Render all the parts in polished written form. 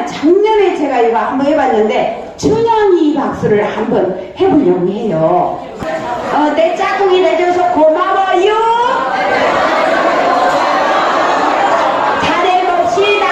작년에 제가 이거 한번 해봤는데 춘향이 박수를 한번 해보려고 해요. 내 짝꿍이 내줘서 고마워요. 잘해봅시다.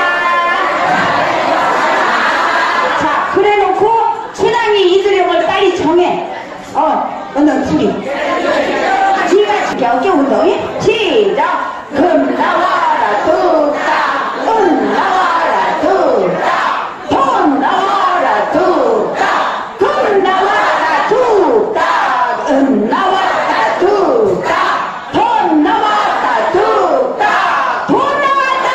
자, 그래놓고 춘향이 이두령을 빨리 정해. 운동 둘이 지가 어깨 운동이 시작. 금 나와라 뚝딱, 은 나와라 뚝딱, 돈 나와라 뚝딱, 금 나와라 뚝딱, 은 나와라 뚝딱, 돈 나와라 뚝딱, 돈 나왔다.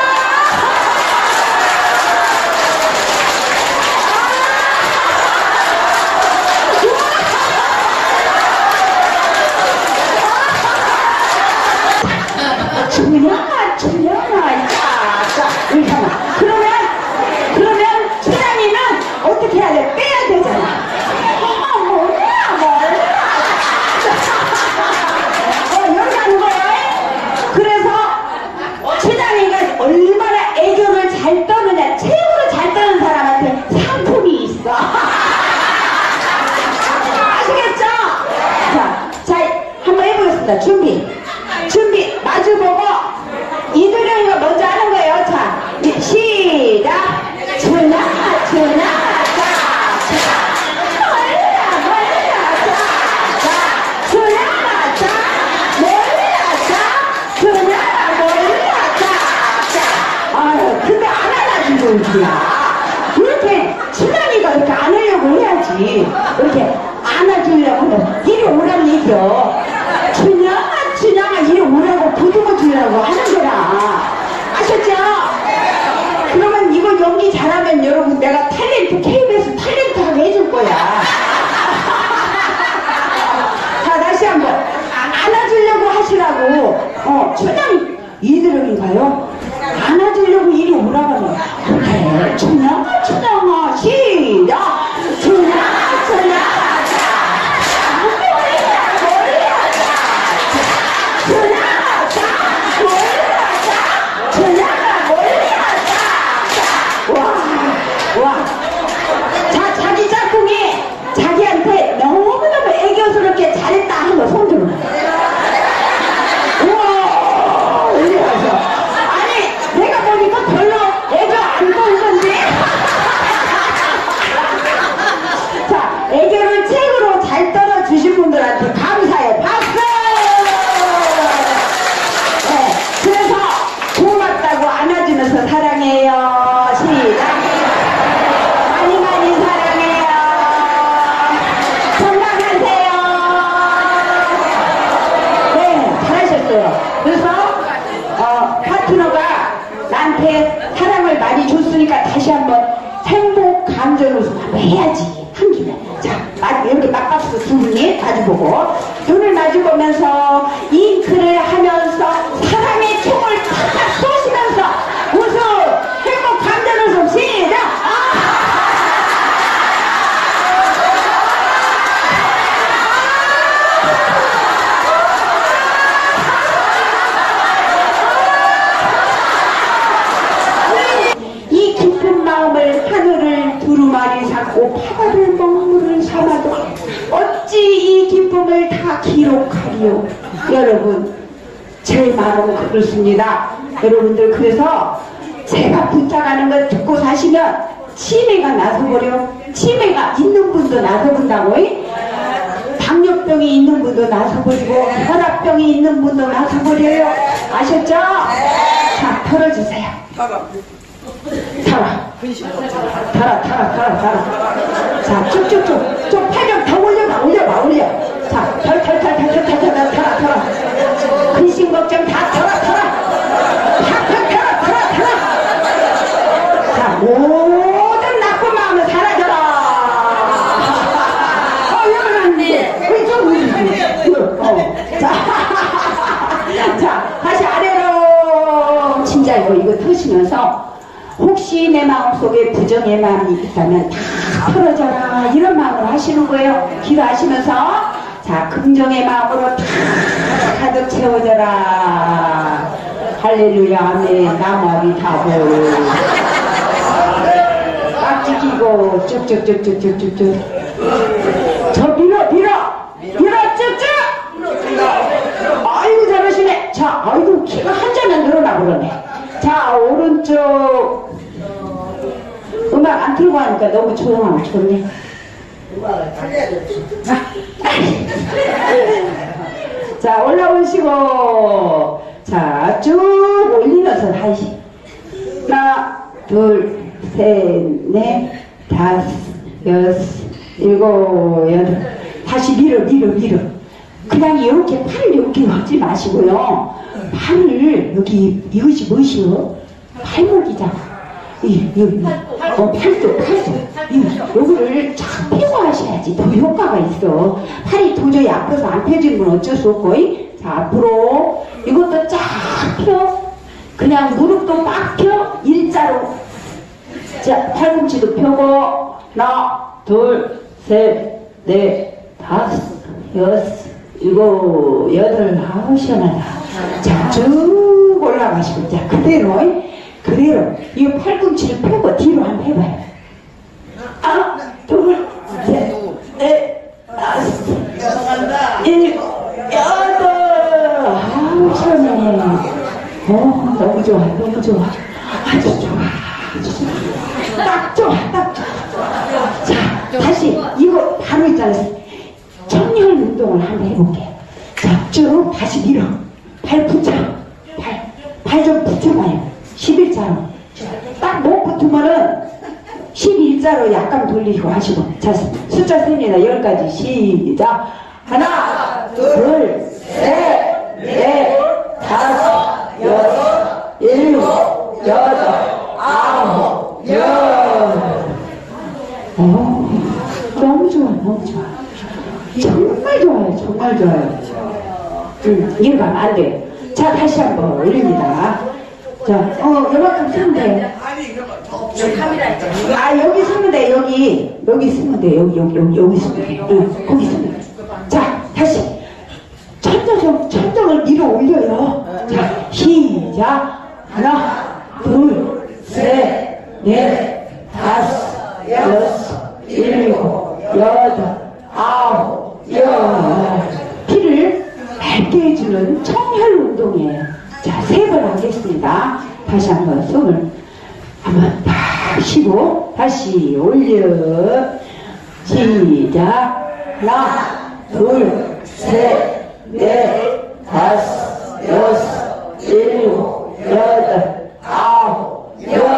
춘향아, 자, 이렇게 하면. 그러면 춘향이는 어떻게 해야 돼? 빼야 되잖아. 몰라. 여기 하는 거야. 그래서 춘향이가 얼마나 애교를 잘 떠느냐, 최고로 잘 떠는 사람한테 상품이 있어. 아시겠죠? 자, 한번 해보겠습니다. 준비, 마주보고 이두령이가 먼저 하는 거예요. 자, 시작. 춘향아, 근데 안 안아주고 이렇게 춘향이가 이렇게 안으려고 해야지. 이렇게 안아주려고 이리 오라는 얘기요. 춘향아 이리 오라고 보듬어 주려고 하는 거라. 아셨죠? 그러면 이거 연기 잘하면 여러분 내가 KBS 탤런트라고 해줄 거야. 자, 다시 한번 안아주려고 하시라고. 춘향이 이두령인가요? 안아주려고 이리 오라고 하는 거야. 그래, 춘향아 시작. 춘향아 자, 자기 짝꿍이 자기한테 너무너무 애교스럽게 잘했다 하는 거 손 들어. 우와, 이래서 아니 내가 보니까 별로 애교 안 보이던데. 자, 애교를 최고로 잘 떨어주신 분들한테 감사해요. 박수. 네, 그래서 고맙다고 안아주면서 사랑해요. 시작. 많이 사랑해요. 건강하세요. 네, 잘하셨어요. 그래서 파트너가 나한테 사랑을 많이 줬으니까 다시 한번 행복 감정으로 한번 해야지. 한 김에. 자, 이렇게 맞박수 두 분이 마주보고 눈을 마주보면서 잉크를 하면서 사랑의 총을 탁탁 쏘시면서 웃음 행복 감정으로 시작. 이 깊은 마음을 하늘을 두루마리 삼고 바다를 먹물을 삼아도 어찌 이 기쁨을 다 기록하리요. 여러분, 제 마음은 그렇습니다. 여러분들, 그래서 제가 부탁하는 걸 듣고 사시면 치매가 나서버려. 치매가 있는 분도 나서본다고. 당뇨병이 있는 분도 나서버리고 혈압병이 있는 분도 나서버려요. 아셨죠? 자, 털어주세요. 달아. 자, 쭉쭉쭉. 좀 팔좀 더 올려. 자, 털어. 근심 걱정 다 털어. 자, 모든 나쁜 마음을 사라져라. 자, 다시 아래로 진짜 이거 터시면서 혹시 내 마음속에 부정의 마음이 있다면 다 풀어져라 이런 마음으로 하시는 거예요. 기도하시면서 자, 긍정의 마음으로 다 가득 채워져라. 할렐루야 아멘. 나무아비 타고 딱 지키고 쭉쭉쭉쭉쭉쭉쭉. 저 밀어 쭉쭉. 아이고 잘하시네. 자, 아이고 키가 한 잔은 늘어나 그러네. 자, 오른쪽. 음악 안 틀고 하니까 너무 조용하고 좋네. 자, 올라오시고. 자, 쭉 올리면서 다시. 하나, 둘, 셋, 넷, 다섯, 여섯, 일곱, 여덟. 다시 밀어. 그냥 이렇게 팔을 이렇게 하지 마시고요. 팔을 여기 이것이 무엇이요? 팔목이잖아. 팔도. 여기를 쫙 펴고 하셔야지 더 효과가 있어. 팔이 도저히 아파서 안 펴지는 건 어쩔 수 없고. 자, 앞으로 이것도 쫙 펴. 그냥 무릎도 빡 펴. 일자로. 자, 팔꿈치도 펴고. 하나, 둘, 셋, 넷, 다섯, 여섯, 일곱, 여덟. 아우 시원하다. 자, 쭉 올라가시고. 자, 그대로 이 팔꿈치를 펴고 뒤로 한번 해봐요. 하나, 둘, 셋, 넷, 다섯, 일곱, 여덟. 아우 시원해. 너무 좋아. 아주 좋아. 딱 좋아. 자, 다시 이거 바로 있잖아요. 청렬 운동을 한번 해볼게요. 자, 쭉 다시 밀어. 팔 붙여. 팔 좀 붙여봐요. 11자로. 딱 못 붙으면은 11자로 약간 돌리고 하시고. 자, 숫자 셉니다. 10가지. 시작. 하나, 둘, 셋, 넷, 다섯, 여섯, 일곱, 여덟, 아홉, 열. 너무 좋아. 정말 좋아요. 이거 가면 안 돼요. 자, 다시 한번 올립니다. 자, 요만큼 쓰면 돼요. 아, 여기 쓰면 돼. 여기 쓰면 돼. 여기 쓰면 돼. 응, 거기 쓰면 돼. 자, 다시. 천정을 밀어 올려요. 자, 시작. 하나, 둘, 셋, 넷, 다섯, 여섯, 일곱, 여덟, 아홉, 열. 피를 맑게 해주는 청혈 운동이에요. 자, 3번 하겠습니다. 다시 한번 손을 한번 다 쉬고 다시 올려. 시작. 하나, 둘, 셋, 넷, 다섯, 여섯, 일곱, 여덟, 아홉, 열.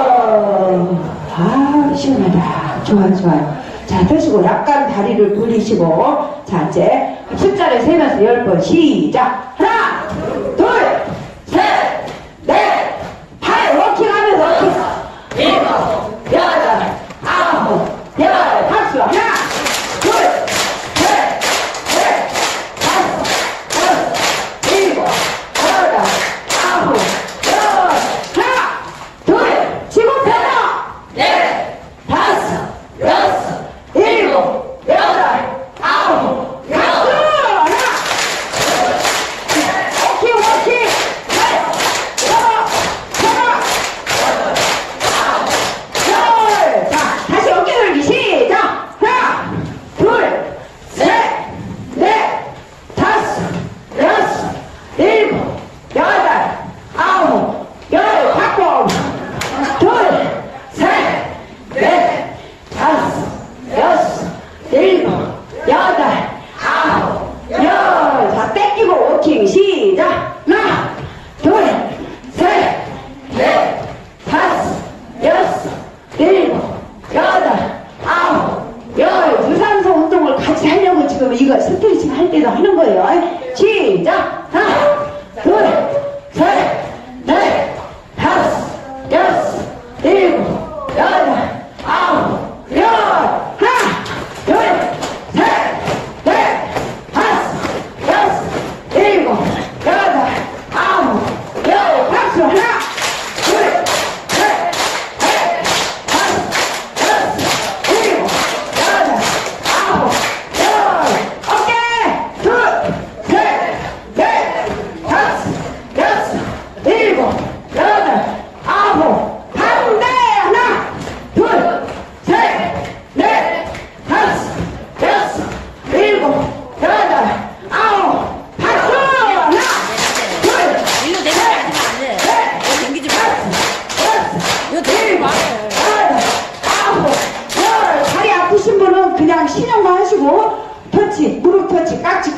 아, 시원하다. 좋아요. 자, 드시고 약간 다리를 돌리시고. 자, 이제 숫자를 세면서 10번 시작. 하나, 둘, 셋, 넷, 8. 워킹하면서 워킹. 일곱, 여덟, 아홉, 열. 박수. 하나, 둘, 셋, 넷, 다섯, 여섯, 일곱, 여덟, 아홉, 열. 하나, 둘, 지금 펴라. 넷, 다섯, 여섯, 일곱, 여덟, 아홉, 열. 워킹.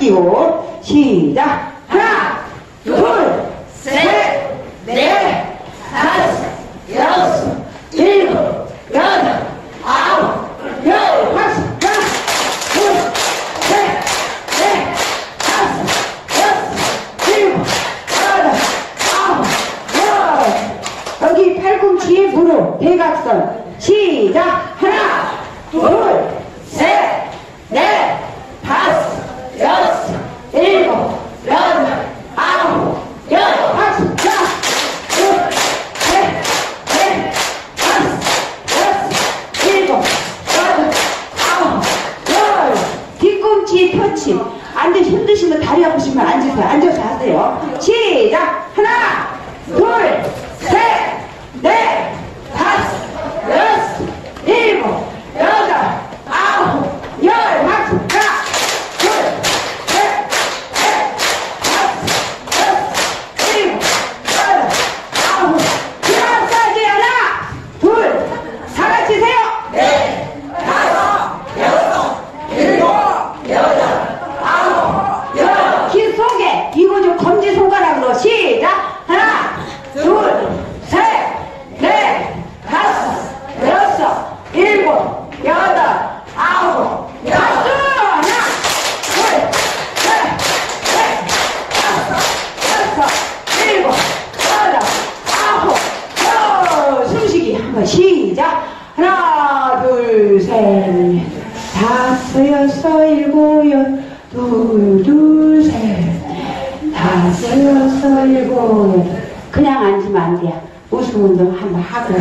하시오. 시작. 하나, 둘, 셋, 넷, 다섯, 여섯, 일곱, 여덟, 아홉, 열, 다섯, 하나, 둘, 셋, 넷, 다섯, 여섯, 일곱, 여덟, 아홉, 열. 여기 팔꿈치에 무릎, 대각선. 시작. 하나, 둘, 셋, 넷, 다섯, 여섯, 일곱, 여덟, 아홉, 열, 다섯, 하나, 둘, 셋, 넷, 다섯, 여섯, 일곱, 여덟, 아홉, 열. 뒤꿈치 펴치. 앉아 힘드시면 다리 아프시면 앉으세요. 앉아서 하세요. 시작. 하나, 둘, 셋, 넷, 다섯, 여섯, 일곱, 여덟, 아홉, 열. 박수. 하나, 둘, 셋, 넷, 다섯, 여섯, 일곱, 여덟, 아홉. 마사지 하나, 둘, 다 같이 세요. 넷, 다섯, 여섯, 일곱, 여덟, 아홉, 열. 긴 소개. 이거 좀 검지 손가락으로. 시작. 하나, 둘, 셋, 넷, 다섯, 여섯, 일곱, 여덟, 아홉, 박수! 하나, 둘, 셋, 넷, 다섯, 여섯, 일곱, 여덟, 아홉, 열. 숨쉬기 한번 시작. 하나, 둘, 셋, 넷, 다섯, 여섯, 일곱, 여덟, 둘, 셋, 다섯, 여섯, 일곱, 여덟. 그냥 앉으면 안 돼요. 웃음 운동 한번 하고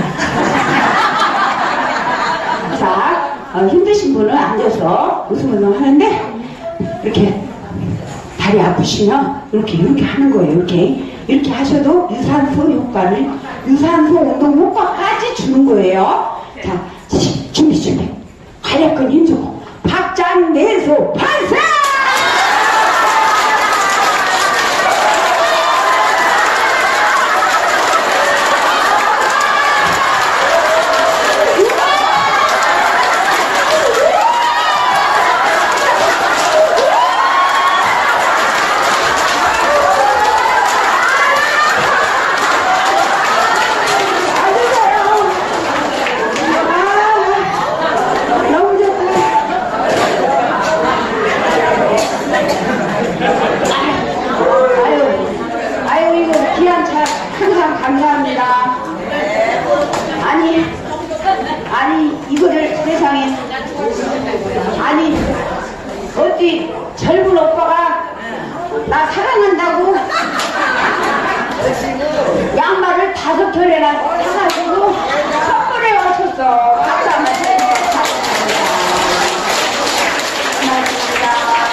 자, 힘드신 분은 앉아서 웃음 운동 하는데 이렇게 다리 아프시면 이렇게 하는 거예요. 이렇게 하셔도 유산소 운동 효과까지 주는 거예요. 자, 준비. 가략근 힘주고 박장내소 반사! 어디 젊은 오빠가 나 사랑한다고 양말을 5켤레나 사가지고 선물해 왔었어. 박수 한번 해주세요. 고맙습니다.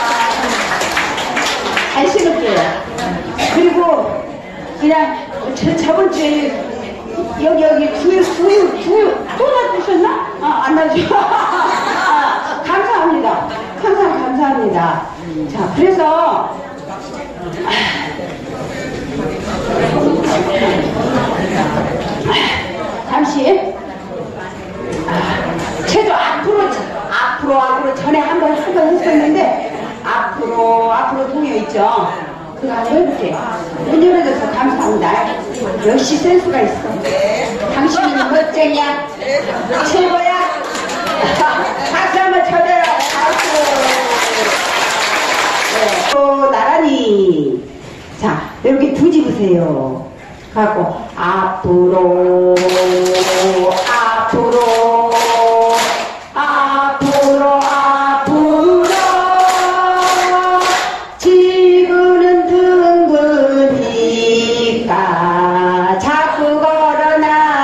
잘 신을게요. 그리고 그냥 저번 주에 여기 두유 또 놔주셨나? 안 놔줘. 감사합니다. 항상 감사합니다. 자, 그래서 잠시 제도 앞으로 전에 한번 했었는데 앞으로 동요 있죠? 그거 한번 해볼게요. 문 열어줘서 감사합니다. 역시 센스가 있어. 당신은 멋쟁이야. 최고야. 박수 한번 쳐줘요. 네. 또 나란히. 자, 이렇게 뒤집으세요. 갖고 앞으로 지구는 둥그니까 자꾸 걸어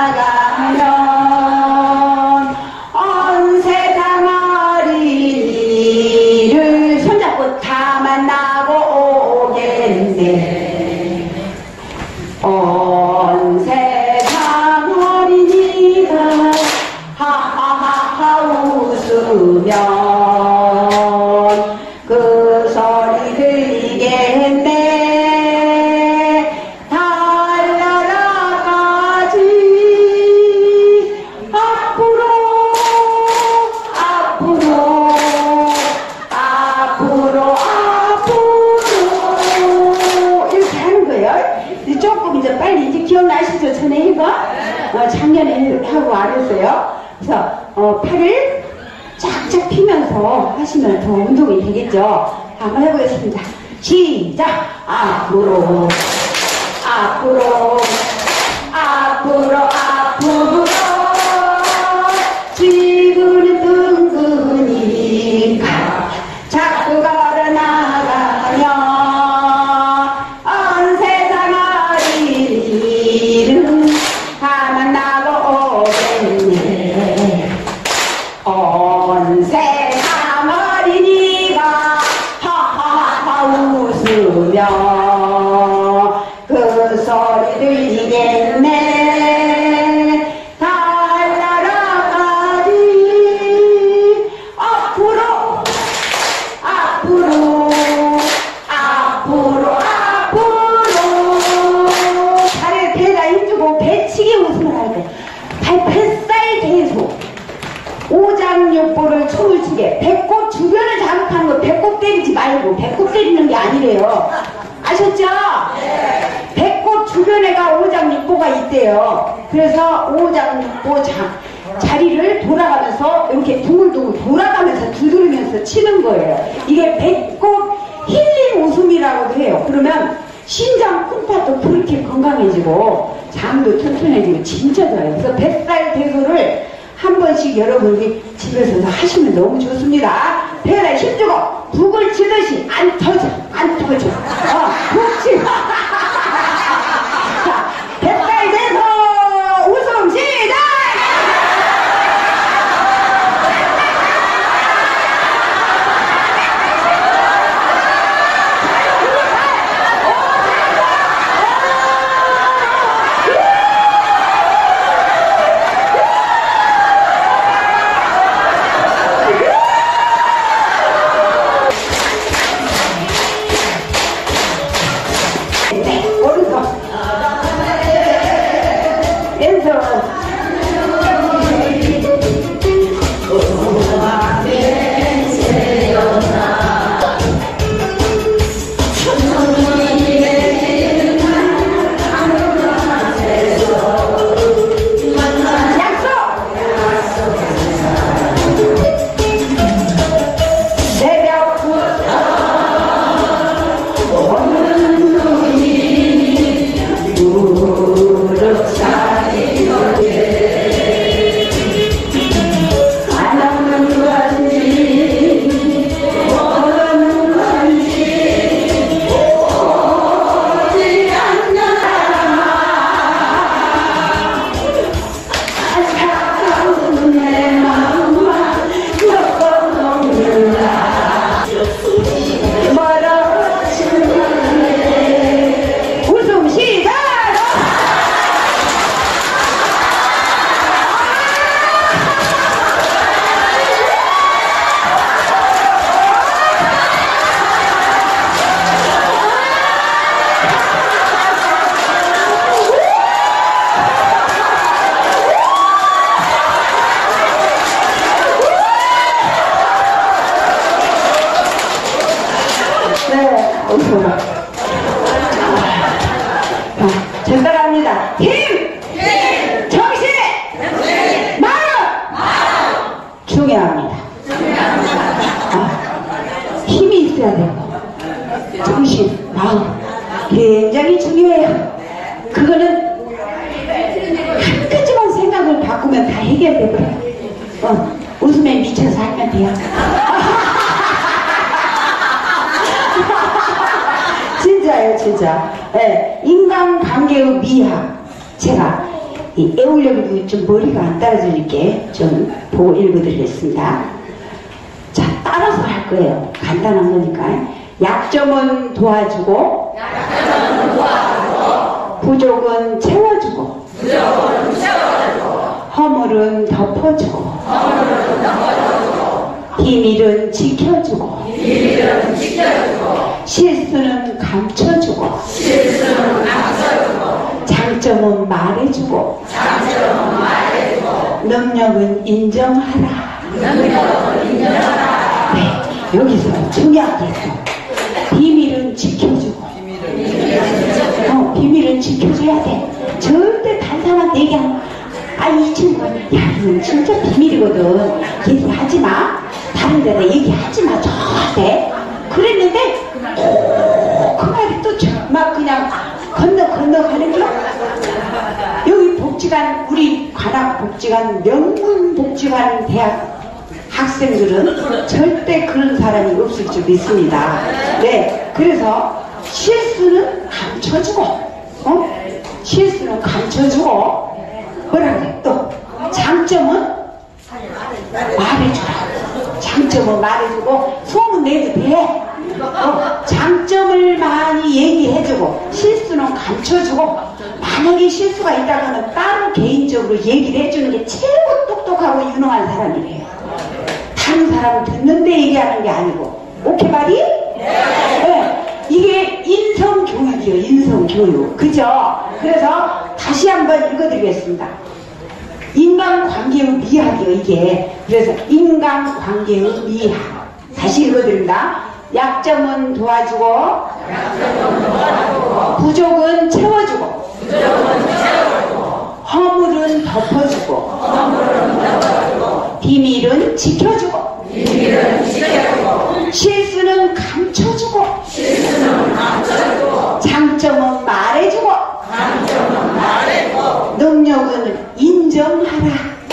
나가면 온 세상 어린이를 손잡고 다 만나고 오겠네. 온 세상 작년에 하고 안 했어요. 그래서 팔을 쫙쫙 피면서 하시면 더 운동이 되겠죠. 한번 해보겠습니다. 시작! 앞으로 앞으로 앞으로 앞으로 지구는 둥그니까 자꾸 걸어나가면 온 세상 어린이는 가만 나고 오겠네. 온 세상 어린이가 하하하 웃으며 그 소리 들리겠네. 달나라가리 앞으로 앞으로 앞으로 앞으로 다리를 배에다 힘주고 배치기 웃음을 할 때 뱃살 계속 오장육부를 춤을 추게. 배꼽 주변을 자극하는 거 배꼽 때리지 말고. 배꼽 때리는 게 아니래요. 아셨죠? 네. 배꼽 주변에가 오장육부가 있대요. 그래서 오장육부 자리를 돌아가면서 이렇게 둥글둥글 돌아가면서 두드리면서 치는 거예요. 이게 배꼽 힐링 웃음이라고도 해요. 그러면 심장 콩팥도 그렇게 건강해지고 잠도 튼튼해지고 진짜 좋아요. 그래서 뱃살 대소를 한 번씩 여러분이 집에서도 하시면 너무 좋습니다. 배에다 힘주고 북을 치듯이 안 터져 안 터져 북 치고 자, 뱃살 대소 웃음 시작! 전달합니다. 힘! 정신! 마음! 중요합니다. 힘이 있어야 되고 정신, 마음 굉장히 중요해요. 그거는 한 가지만 생각을 바꾸면 다 해결되고요. 웃음에 미쳐서 하면 돼요. 진짜예요, 진짜. 네, 인간관계의 미학. 제가 이 애울려고 좀 머리가 안 따라주니까 좀 보고 읽어드리겠습니다. 자, 따라서 할 거예요. 간단한 거니까. 약점은 도와주고, 부족은 채워주고, 허물은 덮어주고, 비밀은 지켜주고, 실수는 감춰주고, 장점은 말해주고, 능력은 인정하라. 네, 여기서 중요한 게 있어. 비밀은 지켜주고, 비밀은 지켜줘야 돼. 절대 다른 사람한테 얘기하면 이 친구, 야, 이건 진짜 비밀이거든. 얘기하지 마. 다른 데다 얘기하지 마. 저한테. 그랬는데, 그 말이 또 막 그냥 건너 가는 거. 여기 복지관, 우리 관악 복지관, 명문 복지관 대학 학생들은 절대 그런 사람이 없을 줄 믿습니다. 네, 그래서 실수는 감춰주고, 실수는 감춰주고, 뭐라 그래, 또 장점은 말해주라. 장점은 말해주고 소문 내도 돼. 장점을 많이 얘기해주고 실수는 감춰주고, 만약에 실수가 있다면 따로 개인적으로 얘기를 해주는 게 최고 똑똑하고 유능한 사람이래요. 다른 사람은 듣는데 얘기하는 게 아니고. 오케이 말이? 네. 이게 인성교육이에요. 인성교육. 그죠? 그래서 다시 한번 읽어드리겠습니다. 인간관계의 미학이요 이게. 그래서 인간관계의 미학. 다시 읽어드립니다. 약점은 도와주고, 부족은 채워주고, 허물은 덮어주고, 비밀은 지켜주고, 실수는 감춰주고, 장점은 말해주고, 능력은 인정하라.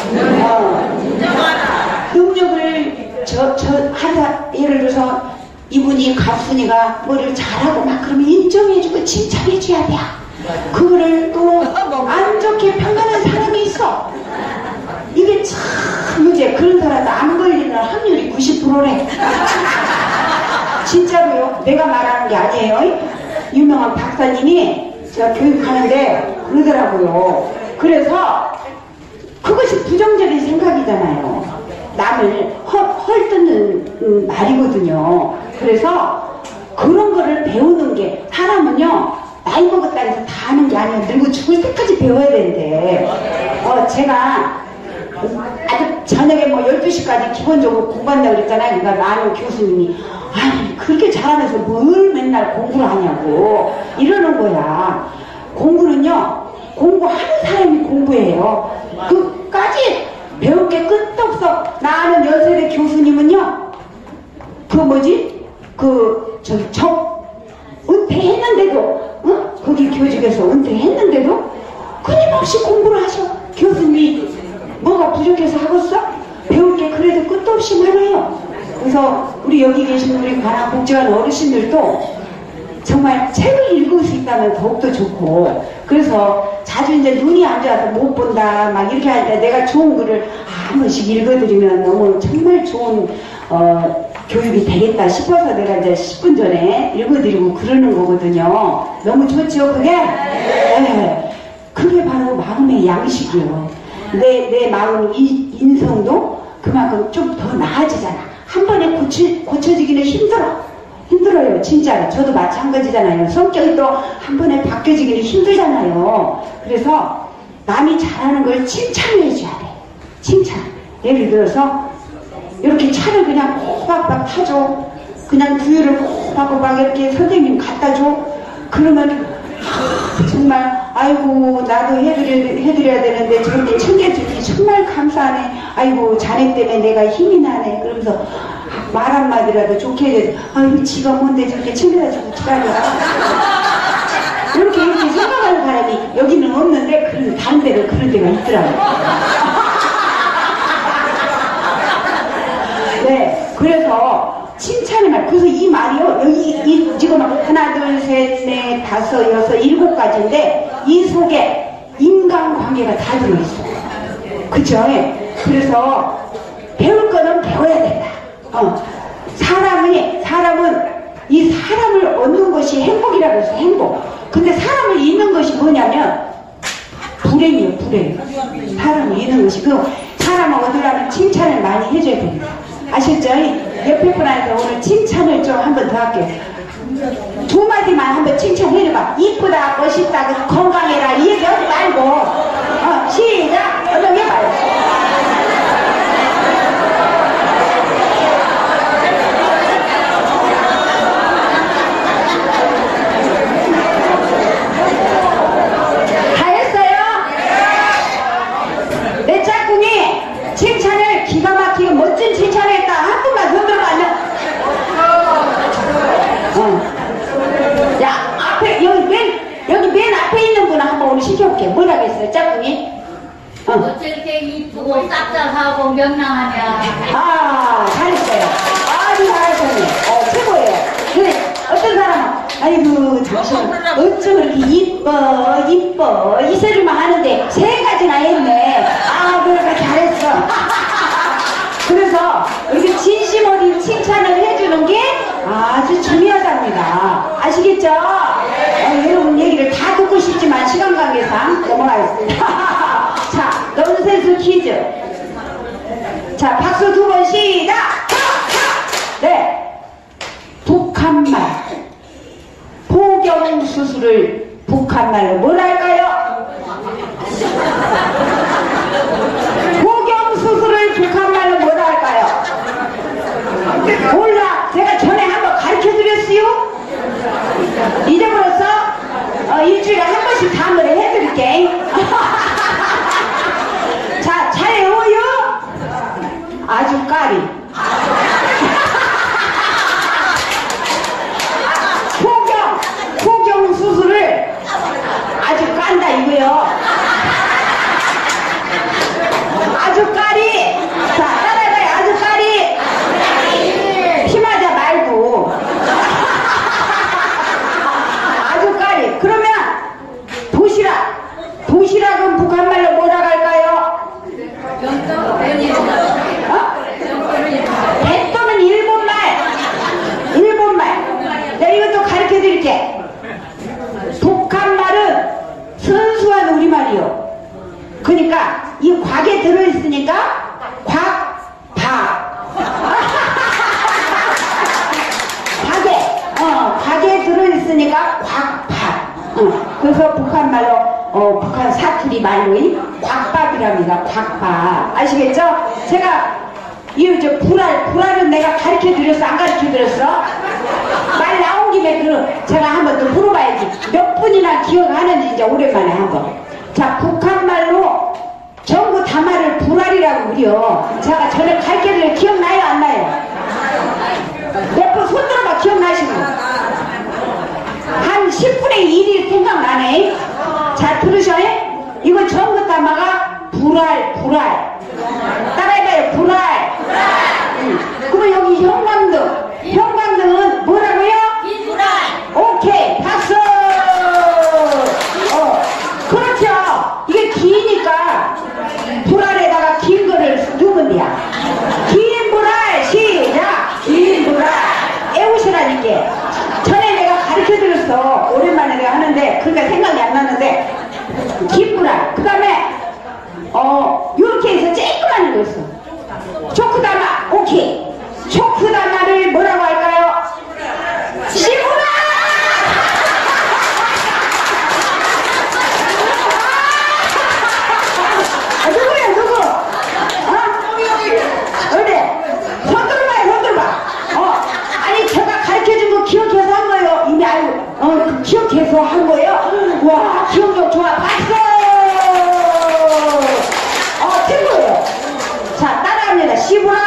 능력을 하다, 예를 들어서 이분이 가순이가 뭐를 잘하고 막 그러면 인정해주고 칭찬해줘야 돼. 그거를 또 안 좋게 평가하는 사람이 있어. 이게 참 이제 그런 사람도 안 걸리는 확률이 90%래. 진짜로요. 내가 말하는 게 아니에요. 유명한 박사님이 제가 교육하는데 그러더라고요. 그래서 그것이 부정적인 생각이잖아요. 남을 헐뜯는 말이거든요. 그래서 그런 거를 배우는 게, 사람은요 나이 먹었다 해서 다 하는 게 아니에요. 늙고 죽을 때까지 배워야 되는데, 제가 아주 저녁에 뭐 12시까지 기본적으로 공부한다고 그랬잖아요. 그러니까 나는 교수님이 아니 그렇게 잘하면서 뭘 맨날 공부를 하냐고 이러는 거야. 공부는요 공부하는 사람이 공부해요. 끝까지 배울 게 끝도 없어. 나 아는 연세대 교수님은요 은퇴했는데도, 거기 교직에서 은퇴했는데도 끊임없이 공부를 하셔. 교수님이 뭐가 부족해서 하겠어? 배울 게 그래도 끝도 없이 많아요. 그래서 우리 여기 계신 우리 관악 복지관 어르신들도 정말 책을 읽을 수 있다면 더욱더 좋고, 그래서 자주 이제 눈이 안 좋아서 못 본다 막 이렇게 할 때 내가 좋은 글을 한 번씩 읽어드리면 너무 정말 좋은 교육이 되겠다 싶어서 내가 이제 10분 전에 읽어드리고 그러는 거거든요. 너무 좋죠 그게? 네. 그게 바로 마음의 양식이요. 내 마음 인성도 그만큼 좀 더 나아지잖아. 한 번에 고쳐지기는 힘들어요. 진짜로. 저도 마찬가지잖아요. 성격이 또 한 번에 바뀌어지기는 힘들잖아요. 그래서 남이 잘하는 걸 칭찬을 해줘야 돼. 칭찬. 예를 들어서 이렇게 차를 그냥 호박박 타줘. 그냥 두유를 호박호박 이렇게 선생님 갖다 줘. 그러면 정말 아이고 나도 해드려야 되는데 저렇게 챙겨주니 정말 감사하네. 아이고 자네 때문에 내가 힘이 나네. 그러면서 말 한마디라도 좋게 해야지. 아이고 지가 뭔데 저렇게 챙겨주고 지랄이야. 이렇게 생각하는 사람이 여기는 없는데 그런 다른 데는 그런 데가 있더라고요. 네, 그래서 칭찬의 말. 그래서 이 말이요, 여기 지금 하나, 둘, 셋, 넷, 다섯, 여섯, 일곱 가지인데 이 속에 인간관계가 다 들어있어요. 그죠? 그래서 배울 거는 배워야 된다. 사람은 이 사람을 얻는 것이 행복이라고 해서 행복. 근데 사람을 잃는 것이 뭐냐면 불행이에요. 불행. 사람을 잃는 것이. 그 사람을 얻으려면 칭찬을 많이 해줘야 됩니다. 아셨죠? 옆에 분한테 오늘 칭찬을 좀 한 번 더 할게요. 두 마디만 한번 칭찬해줘봐. 이쁘다, 멋있다, 건강해라 이 얘기 하지 말고 시작! 어떤 해봐요. 누구 싹싹하고 명랑하냐. 아, 잘했어요. 아주 잘하셨네. 최고예요. 그래, 어떤 사람은, 아이고, 당신, 어쩜 그렇게 이뻐. 이 소리만 하는데, 3가지나 했네. 아, 그러니까 잘했어. 그래서, 이렇게 진심 어린 칭찬을 해주는 게 아주 중요하답니다. 아시겠죠? 여러분 얘기를 다 듣고 싶지만, 시간 관계상 넘어가겠습니다. 자, 넌센스 퀴즈. 자, 박수 2번 시작! 네. 북한말. 포경수술을 북한말로 뭐랄까요? 포경수술을 북한말로 뭐랄까요? 몰라. 제가 전에 한번 가르쳐드렸어요? 이제부로서 일주일에 한 번씩 단어를 해드릴게. 자, 잘 외워요? 아주 까리. 포경 수술을 아주 깐다 이거요. 아주 까리. 자, 따라해봐요. 아주 까리. 피마자 말고. 아주 까리. 그러면 도시락은 북한말로 뭐라고 할까요? 백도는 일본말. 내가 이것도 가르쳐 드릴게. 북한말은 순수한 우리말이요. 그러니까 이 곽에 들어있으니까 곽에 들어있으니까 곽밥. 그래서 북한말로 북한 사투리 말로 곽밥이랍니다. 곽밥. 아시겠죠? 제가 이 불알은 내가 가르쳐 드렸어? 안 가르쳐 드렸어? 말 나온 김에 제가 한번 또 물어봐야지. 몇 분이나 기억하는지 이제 오랜만에 한번. 자, 북한말로 전부 다말을 불알이라고 그래요. 제가 전에 가르쳐 드린 기억나요? 안 나요? 몇 분 손 들어봐. 기억나시고. 한 10분의 1이 생각나네. 자, 들으셔. 이거 전부 다마가 불알. 따라해봐요. 불알. 그러면 여기 형광등은 뭐라고요? 빈불알. 오케이, 박수. 그렇죠. 이게 기니까 불알에다가 긴 거를 넣으면 돼요. 긴 불알. 시작. 긴 불알. 애우시라니까. 전에 내가 가르쳐드렸어. 오랜만에 내가 하는데 그러니까 생각이 안 나는데 긴 불알. 그 다음에 요렇게 해서 쬐끄만 거 있어. 초크다마. 오케이. 초크다마를 뭐라고 할까요? 시부라. 누구? 어디? 손 들어봐. 아니 제가 가르쳐준 거 기억해서 한 거예요. 이미 알고 기억해서 한 거예요. 와, 기억력 좋아. 박수. 최고예요. 자, 따라합니다. 시부랄.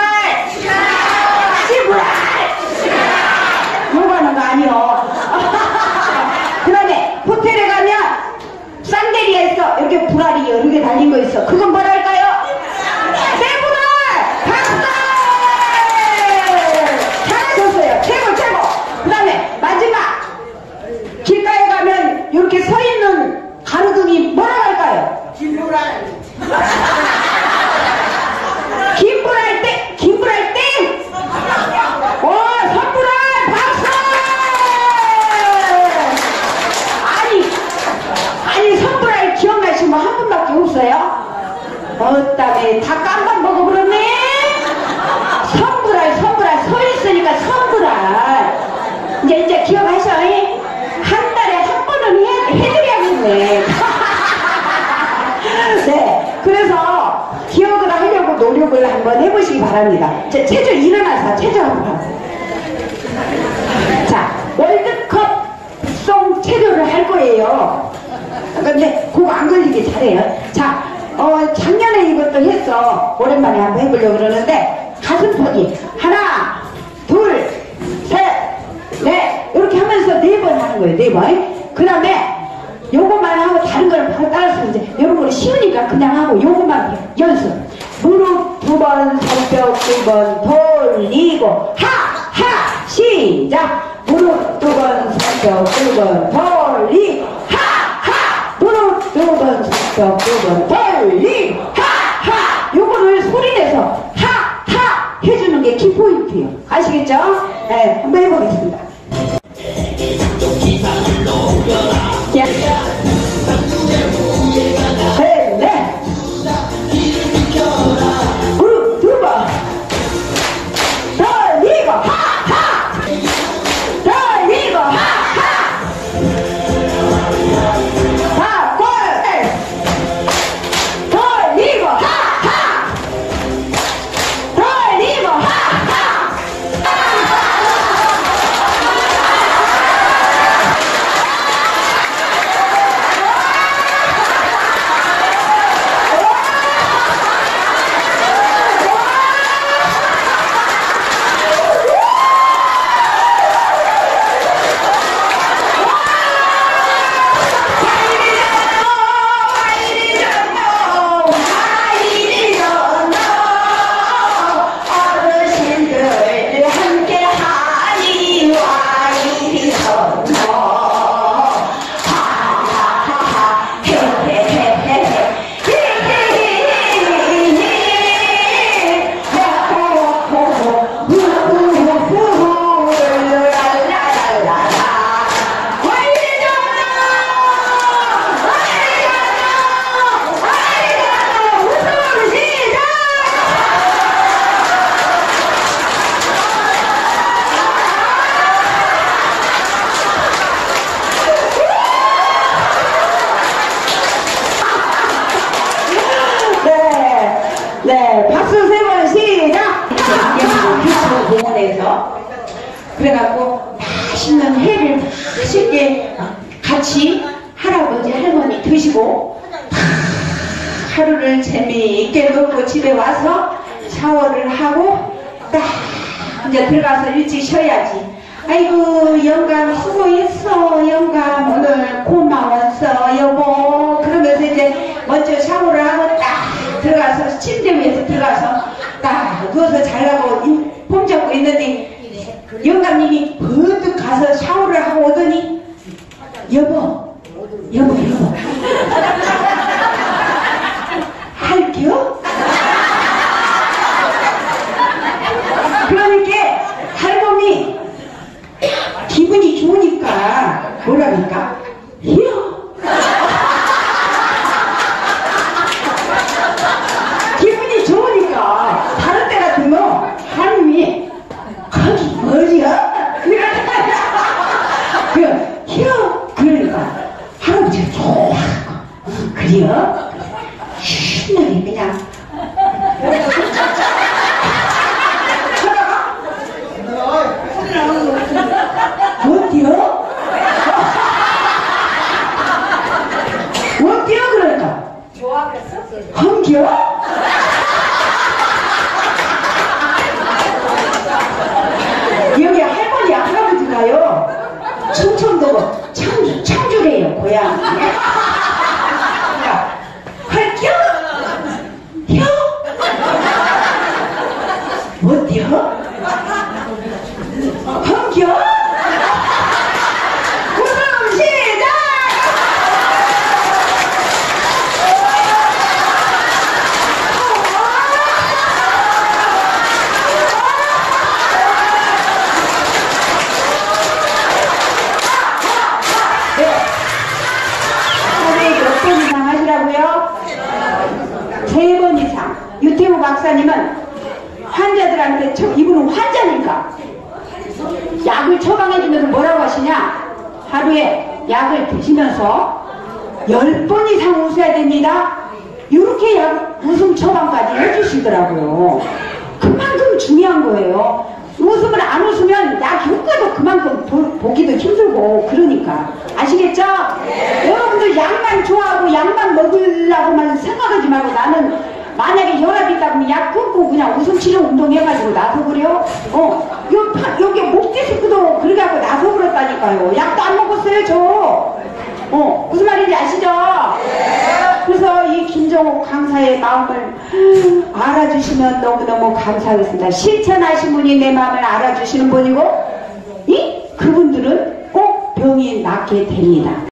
요거하는 거 아니요. 그 다음에 호텔에 가면 쌍대리가 있어. 이렇게 불알이 여러 개 달린 거 있어. 그건 뭐랄까요? 쇠불알. 박수. 잘하셨어요. 최고. 그 다음에 마지막 길가에 가면 이렇게 서 있는 가로등이 뭐라고 할까요? 긴불알. 긴불알 땡. 선불알. 박수. 아니 선불알 기억나시면 한 분밖에 없어요? 어따매 다 깜빡 먹어버렸네. 선불알 서 있으니까 선불알. 이제 기억하셔. 한 달에 한 번은 해드려야겠네. 네, 그래서 기억을 하려고 노력을 한번 해보시기 바랍니다. 체조 일어나서 체조 한번 하세요. 자, 월드컵 송 체조를 할 거예요. 근데 그거 안 걸리게 잘해요. 자, 작년에 이것도 했어. 오랜만에 한번 해보려고 그러는데 가슴 펴기 하나, 둘, 셋, 넷 이렇게 하면서 4번 하는 거예요. 4번. 그 다음에 요것만 하고 다른 거는 바로 따라서 이제 이런 거는 쉬우니까 그냥 하고 요것만 연습. 두 번 돌리고 하하 시작. 무릎 두 번 손뼉 두 번 돌리 하하 무릎 두 번 손뼉 두 번 돌리 하하. 요거를 소리내서 하하 해주는 게 키포인트예요. 아시겠죠? 네, 한번 해보겠습니다. 야. 네. 무릎 두 번 돌리고 하하 돌리고 하하 바꿀 돌리고 하하 돌리고 하하. 네, 박수 세 번 시작! 공원에서 그래갖고 맛있는 회를 맛있게 같이 할아버지 할머니 드시고 하루를 재미있게 놀고 집에 와서 샤워를 하고 딱 이제 들어가서 일찍 쉬어야지. 아이고 영감 수고했어, 영감 오늘 고마웠어 여보. 그러면서 이제 먼저 샤워를 하고 딱 들어가서 침대 위에서 들어가서 딱 누워서 자려고 폼 잡고 있는데 영감님이 번뜩 가서 샤워를 하고 오더니 여보 할게요? 그러니까 할멈이 기분이 좋으니까 뭐라니까 히어 기분이 좋으니까 다른 때 같으면 할멈이 거기 뭐지야? 그 히어 그러니까 할아버지가 좋아하고 그래요? 신나게 그냥 어때요? 어때요 그러니까? 좋아하겠어? 한겨? 여기 할머니 할아버지가요 충청도 청주래요 고향. 할겨? 혀? 어때요? 한겨? 세 번 이상. 유태우 박사님은 환자들한테 이분은 환자니까 약을 처방해주면서 뭐라고 하시냐, 하루에 약을 드시면서 10번 이상 웃어야 됩니다. 이렇게 약 웃음 처방까지 해주시더라고요. 그만큼 중요한 거예요. 웃음을 안 웃으면 약 효과도 그만큼 보기도 힘들고 그러니까. 아시겠죠? 네. 여러분들 약만 좋아하고 약만 먹으려고만 생각하지 말고 나는 만약에 혈압이 있다 그러면 약 끊고 그냥 웃음치료 운동 해가지고 나서버려. 여기 목 디스크도 그래갖고 나서버렸다니까요. 약도 안 먹었어요 저. 무슨 말인지 아시죠? 그래서 이 김정옥 강사의 마음을 알아주시면 너무너무 감사하겠습니다. 실천하신 분이 내 마음을 알아주시는 분이고, 그분들은 꼭 병이 낫게 됩니다.